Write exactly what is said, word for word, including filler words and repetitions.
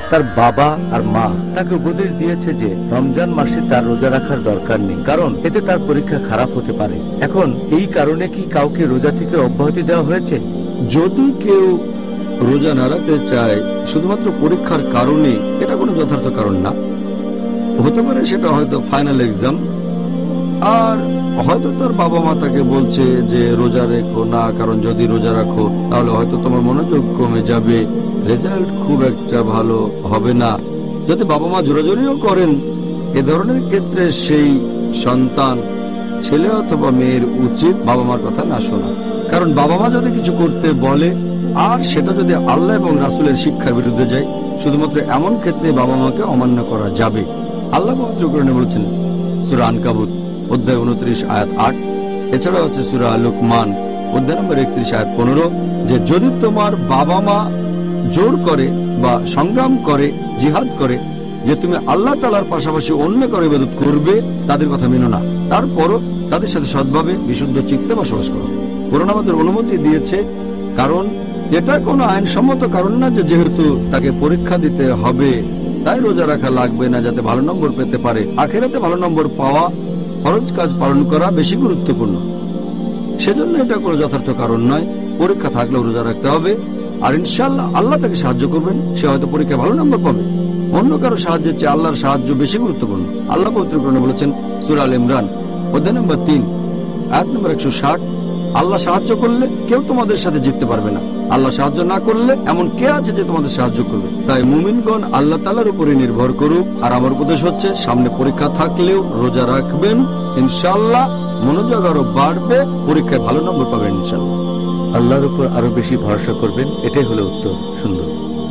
তার বাবা আর মা তাকে উপদেশ দিয়েছে যে রমজান মাসে তার রোজা রাখার দরকার নেই, কারণ এতে তার পরীক্ষা খারাপ হতে পারে। এখন এই কারণে কি কাউকে রোজা থেকে অব্যাহতি দেওয়া হয়েছে? যদি কেউ রোজা না রাখতে চায় শুধুমাত্র পরীক্ষার কারণে, এটা কোনো যথার্থ কারণ না। হতে পারে সেটা হয়তো ফাইনাল এক্সাম, আর হয়তো তার বাবা মা তাকে বলছে যে রোজা রেখো না, কারণ যদি রোজা রাখো তাহলে হয়তো তোমার মনোযোগ কমে যাবে, রেজাল্ট খুব একটা ভালো হবে না। যদি বাবা মা জোরাজোরিও করেন, এ ধরনের ক্ষেত্রে সেই সন্তান, ছেলে অথবা মেয়ের উচিত বাবা মার কথা না শোনা। কারণ বাবা মা যদি কিছু করতে বলে আর সেটা যদি আল্লাহ এবং রাসূলের শিক্ষার বিরুদ্ধে যায়, শুধুমাত্র এমন ক্ষেত্রে বাবা মাকে অমান্য করা যাবে। আল্লাহ পবিত্র কোরআনে বলেছেন সূরা আনকাবুত অধ্যায় উনত্রিশ আয়াত আট, এছাড়া হচ্ছে সূরা লুকমান অধ্যায় নম্বর একত্রিশ আয়াত পনেরো, যে যদি তোমার বাবা মা জোর করে বা সংগ্রাম করে, জিহাদ করে যে তুমি আল্লাহ তাআলার পাশাপাশি অন্য কারো ইবাদত করবে, তাদের কথা মেনো না, তারপরও তাদের সাথে সৎভাবে বিশুদ্ধ চিত্তে বসবাস করো। কোরআন আমাদের অনুমতি দিয়েছে, কারণ এটা কোনো আইনসম্মত কারণ না যে যেহেতু তাকে পরীক্ষা দিতে হবে তাই রোজা রাখা লাগবে না, যাতে ভালো নম্বর পেতে পারে। আখিরাতে ভালো নম্বর পাওয়া, ফরজ কাজ পালন করা বেশি গুরুত্বপূর্ণ। সেজন্য এটা কোনো যথার্থ কারণ নয়। পরীক্ষা থাকলেও রোজা রাখতে হবে, আর ইনশাআল্লাহ আল্লাহ তাকে সাহায্য করবেন, সে হয়তো পরীক্ষায় ভালো নম্বর পাবে। অন্য কারো সাহায্যের চেয়ে আল্লাহর সাহায্য বেশি গুরুত্বপূর্ণ। আল্লাহ পবিত্র কোরআনে বলেছেন সূরা আল ইমরান অধ্যায় নম্বর তিন আয়াত নম্বর একশো ষাট, আল্লাহ সাহায্য করলে কেউ তোমাদের সাথে জিততে পারবে না, আল্লাহ সাহায্য না করলে এমন কে আছে যে তোমাদের সাহায্য করবে। তাই মুমিনগণ আল্লাহ তাআলার উপরে নির্ভর করুক। আর আমার উপদেশ হচ্ছে, সামনে পরীক্ষা থাকলেও রোজা রাখবেন, ইনশাআল্লাহ মনোযোগ আরো বাড়বে, পরীক্ষায় ভালো নম্বর পাবেন ইনশাআল্লাহ। আল্লাহর উপর আরো বেশি ভরসা করবেন, এটাই হলো উত্তর। সুন্দর।